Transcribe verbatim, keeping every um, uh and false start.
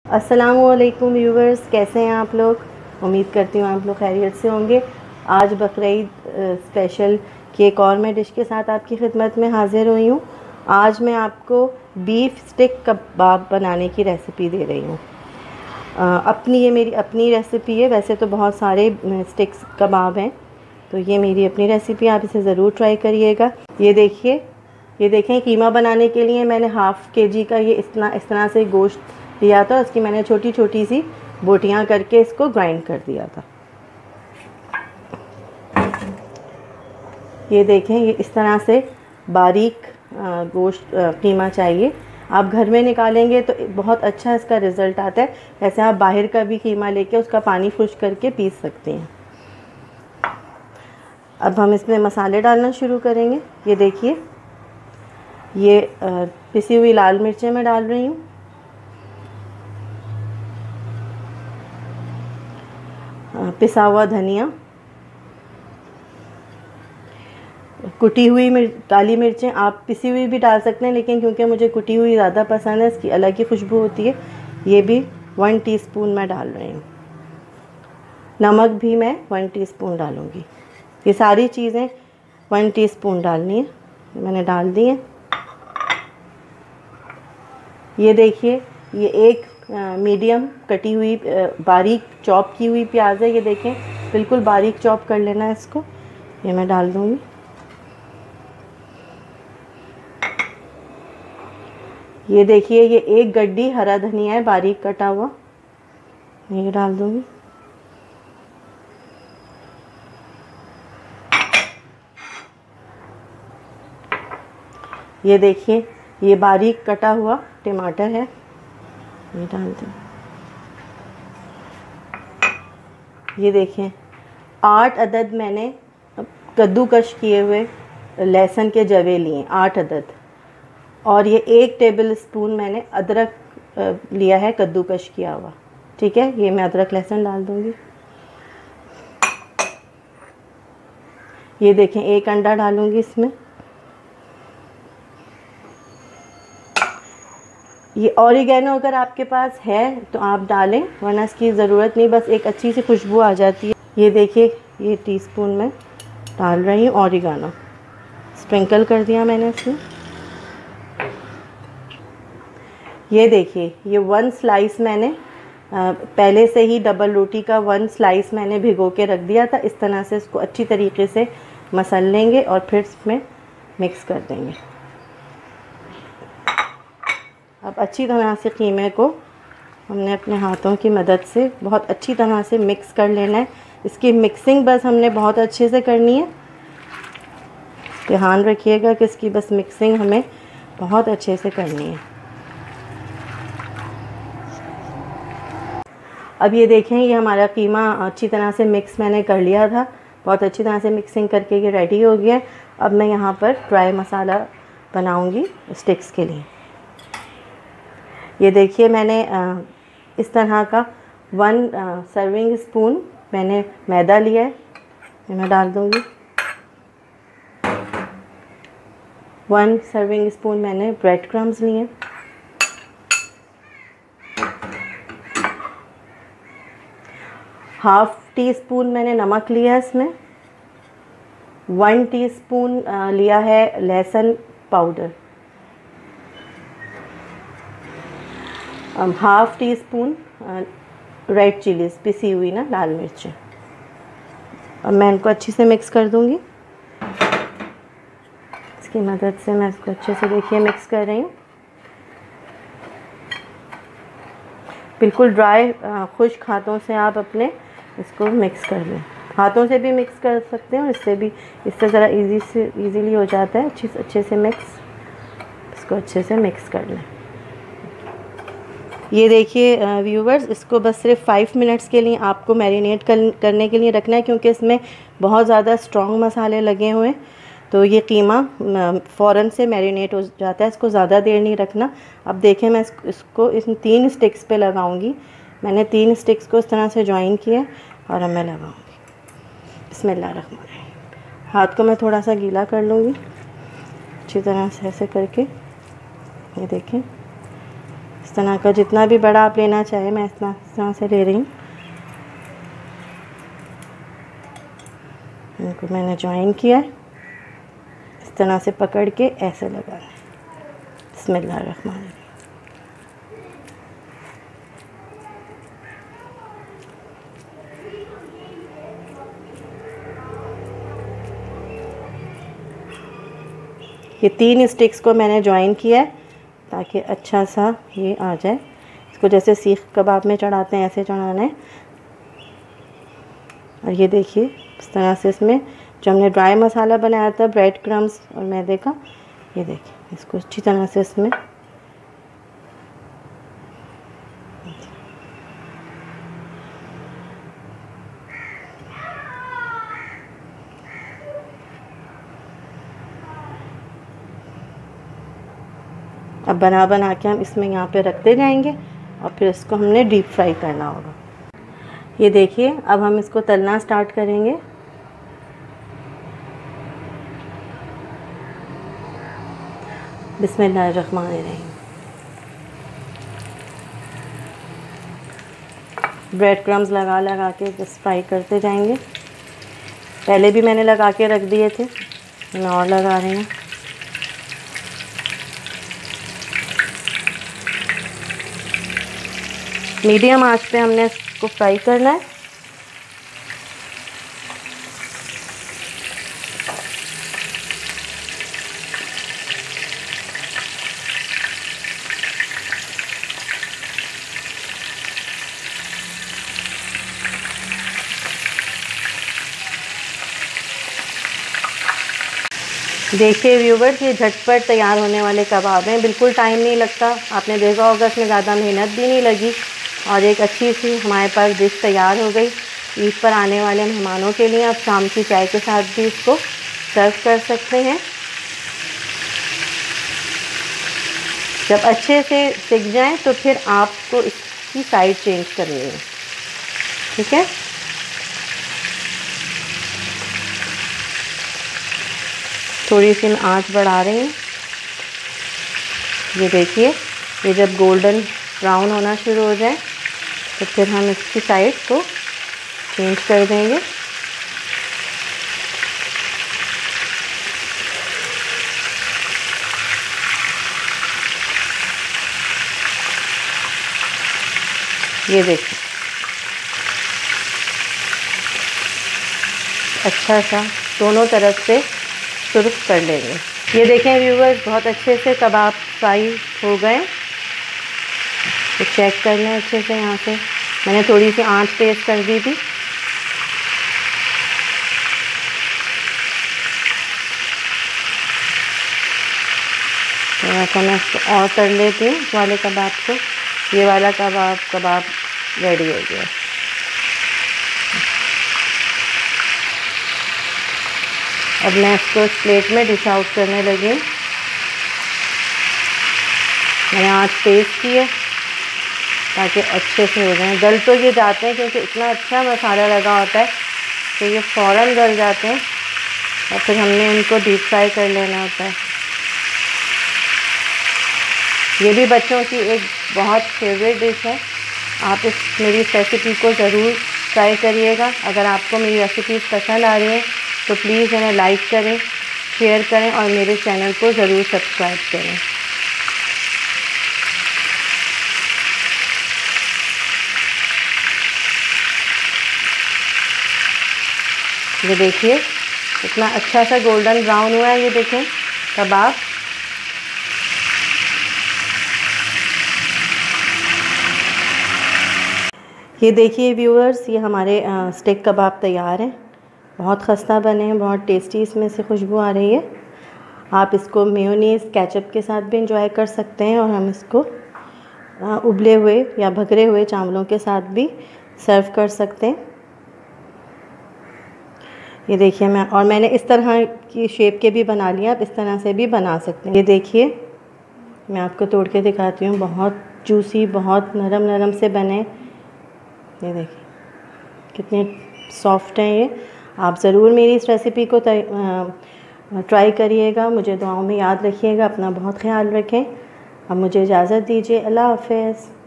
अस्सलामुअलैकुम व्यूवर्स, कैसे हैं आप लोग। उम्मीद करती हूँ आप लोग खैरियत से होंगे। आज बकरीद स्पेशल की एक और मैं डिश के साथ आपकी खिदमत में हाज़िर हुई हूँ। आज मैं आपको बीफ स्टिक कबाब बनाने की रेसिपी दे रही हूँ। अपनी ये मेरी अपनी रेसिपी है। वैसे तो बहुत सारे स्टिक्स कबाब हैं, तो ये मेरी अपनी रेसिपी, आप इसे ज़रूर ट्राई करिएगा। ये देखिए, ये देखें, कीमा बनाने के लिए मैंने हाफ़ के जी का ये इस तरह इस तरह से गोश्त लिया था। उसकी मैंने छोटी छोटी सी बोटियां करके इसको ग्राइंड कर दिया था। ये देखें, ये इस तरह से बारीक गोश्त कीमा चाहिए। आप घर में निकालेंगे तो बहुत अच्छा इसका रिज़ल्ट आता है। वैसे आप बाहर का भी कीमा लेके उसका पानी खुश्क करके पीस सकते हैं। अब हम इसमें मसाले डालना शुरू करेंगे। ये देखिए, ये पिसी हुई लाल मिर्चें मैं डाल रही हूँ। पिसा हुआ धनिया, कुटी हुई मिर्च, काली मिर्चें आप पिसी हुई भी डाल सकते हैं, लेकिन क्योंकि मुझे कुटी हुई ज़्यादा पसंद है, इसकी अलग ही खुशबू होती है। ये भी वन टीस्पून मैं डाल रही हूँ। नमक भी मैं वन टीस्पून डालूँगी। ये सारी चीज़ें वन टीस्पून डालनी है, मैंने डाल दी हैं। ये देखिए, ये एक मीडियम कटी हुई बारीक चॉप की हुई प्याज है। ये देखें, बिल्कुल बारीक चॉप कर लेना है इसको। ये मैं डाल दूँगी। ये देखिए, ये एक गड्डी हरा धनिया है बारीक कटा हुआ, ये डाल दूँगी। ये देखिए, ये बारीक कटा हुआ टमाटर है, ये डाल दूँ। ये देखें, आठ अदद मैंने कद्दूकश किए हुए लहसुन के जवे लिए, आठ अदद। और ये एक टेबल स्पून मैंने अदरक लिया है कद्दूकश किया हुआ। ठीक है, ये मैं अदरक लहसुन डाल दूँगी। ये देखें, एक अंडा डालूँगी इसमें। ये ऑरिगेनो अगर आपके पास है तो आप डालें, वरना इसकी ज़रूरत नहीं, बस एक अच्छी सी खुशबू आ जाती है। ये देखिए, ये टीस्पून में डाल रही हूँ ऑरिगेनो, स्प्रिंकल कर दिया मैंने इसमें। ये देखिए, ये वन स्लाइस मैंने आ, पहले से ही डबल रोटी का वन स्लाइस मैंने भिगो के रख दिया था। इस तरह से इसको अच्छी तरीके से मसल लेंगे और फिर इसमें मिक्स कर देंगे। अब अच्छी तरह से कीमे को हमने अपने हाथों की मदद से बहुत अच्छी तरह से मिक्स कर लेना है। इसकी मिक्सिंग बस हमने बहुत अच्छे से करनी है। ध्यान रखिएगा कि इसकी बस मिक्सिंग हमें बहुत अच्छे से करनी है। अब ये देखें, ये हमारा कीमा अच्छी तरह से मिक्स मैंने कर लिया था। बहुत अच्छी तरह से मिक्सिंग करके ये रेडी हो गया है। अब मैं यहाँ पर ड्राई मसाला बनाऊँगी स्टिक्स के लिए। ये देखिए, मैंने इस तरह का वन सर्विंग स्पून मैंने मैदा लिया है, ये मैं डाल दूँगी। वन सर्विंग स्पून मैंने ब्रेड क्रम्स लिए। हाफ़ टी स्पून मैंने नमक लिया है इसमें। वन टीस्पून लिया है लहसुन पाउडर। Half teaspoon red chillies, पिसी हुई ना लाल मिर्चें। अब मैं इनको अच्छे से मिक्स कर दूंगी। इसकी मदद से मैं इसको अच्छे से, देखिए, मिक्स कर रही हूँ। बिल्कुल ड्राई खुश्क हाथों से आप अपने इसको मिक्स कर लें। हाथों से भी मिक्स कर सकते हैं और इससे भी, इससे ज़रा इजी से इजीली हो जाता है। अच्छे से अच्छे से मिक्स, इसको अच्छे से मिक्स कर लें। ये देखिए व्यूवर्स, इसको बस सिर्फ फाइव मिनट्स के लिए आपको मैरिनेट कर, करने के लिए रखना है, क्योंकि इसमें बहुत ज़्यादा स्ट्रॉन्ग मसाले लगे हुए हैं, तो ये कीमा फ़ौरन से मैरिनेट हो जाता है। इसको ज़्यादा देर नहीं रखना। अब देखें, मैं इसको, इसको इन तीन स्टिक्स पे लगाऊंगी। मैंने तीन स्टिक्स को इस तरह से ज्वाइन किया और अब मैं लगाऊंगी। बिस्मिल्लाहिर्रहमानिर्रहीम। हाथ को मैं थोड़ा सा गीला कर लूँगी अच्छी तरह से, ऐसे करके। ये देखें, इस तरह का जितना भी बड़ा आप लेना चाहें, मैं इस तरह इस तरह से ले रही हूँ। इनको मैंने ज्वाइन किया है, इस तरह से पकड़ के ऐसे लगाना है। बिस्मिल्लाहिर्रहमानिर्रहीम। ये तीन स्टिक्स को मैंने ज्वाइन किया है ताकि अच्छा सा ये आ जाए। इसको जैसे सीख कबाब में चढ़ाते हैं ऐसे चढ़ाना है। और ये देखिए इस तरह से इसमें जो हमने ड्राई मसाला बनाया था ब्रेड क्रम्स और मैदे का, ये देखिए इसको अच्छी तरह से इसमें अब बना बना के हम इसमें यहाँ पे रखते जाएंगे और फिर इसको हमने डीप फ्राई करना होगा। ये देखिए अब हम इसको तलना स्टार्ट करेंगे। बिस्मिल्लाहिर्रहमानिर्रहीम। ब्रेड क्रम्स लगा लगा के बस फ्राई करते जाएंगे। पहले भी मैंने लगा के रख दिए थे, मैं और लगा रही हूँ। मीडियम आंच पे हमने इसको फ्राई करना है। देखिए व्यूवर्स, ये झटपट तैयार होने वाले कबाब हैं, बिल्कुल टाइम नहीं लगता। आपने देखा होगा इसमें ज़्यादा मेहनत भी नहीं लगी और एक अच्छी सी हमारे पास डिश तैयार हो गई ईद पर आने वाले मेहमानों के लिए। आप शाम की चाय के साथ भी इसको सर्व कर सकते हैं। जब अच्छे से सिक जाएं तो फिर आपको इसकी साइड चेंज करनी है, ठीक है। थोड़ी सी मैं आंच बढ़ा रही हूँ। ये देखिए ये जब गोल्डन ब्राउन होना शुरू हो जाए तो फिर हम इसकी साइड को चेंज कर देंगे। ये देखिए अच्छा सा दोनों तरफ से सुर्ख कर लेंगे। ये देखें व्यूवर्स, बहुत अच्छे से कबाब फ्राई हो गए। तो चेक कर लें अच्छे से। यहाँ से मैंने थोड़ी सी आंच तेज़ कर दी थी। थोड़ा सा मैं इसको और कर लेती हूँ इस वाले कबाब को। ये वाला कबाब कबाब रेडी हो गया। अब मैं इसको इस प्लेट में डिश आउट करने लगी। मैंने आँच तेज़ की है ताकि अच्छे से हो जाए। गल तो ये जाते हैं क्योंकि इतना अच्छा मसाला लगा होता है तो ये फ़ौरन गल जाते हैं और फिर हमने इनको डीप फ्राई कर लेना होता है। ये भी बच्चों की एक बहुत फेवरेट डिश है। आप इस मेरी इस रेसिपी को ज़रूर ट्राई करिएगा। अगर आपको मेरी रेसिपीज़ पसंद आ रही हैं तो प्लीज़ इन्हें लाइक करें, शेयर करें और मेरे चैनल को ज़रूर सब्सक्राइब करें। ये देखिए कितना अच्छा सा गोल्डन ब्राउन हुआ है। ये देखें कबाब। ये देखिए व्यूअर्स, ये हमारे स्टिक कबाब तैयार हैं। बहुत खस्ता बने हैं, बहुत टेस्टी इसमें से खुशबू आ रही है। आप इसको मेयोनीज़ केचप के साथ भी इंजॉय कर सकते हैं और हम इसको उबले हुए या भगरे हुए चावलों के साथ भी सर्व कर सकते हैं। ये देखिए मैं और मैंने इस तरह की शेप के भी बना लिया। आप इस तरह से भी बना सकते हैं। ये देखिए मैं आपको तोड़ के दिखाती हूँ। बहुत जूसी, बहुत नरम नरम से बने। ये देखिए कितने सॉफ्ट हैं ये। आप ज़रूर मेरी इस रेसिपी को ट्राई करिएगा। मुझे दुआओं में याद रखिएगा। अपना बहुत ख्याल रखें। अब मुझे इजाज़त दीजिए। अल्लाह हाफ़िज़।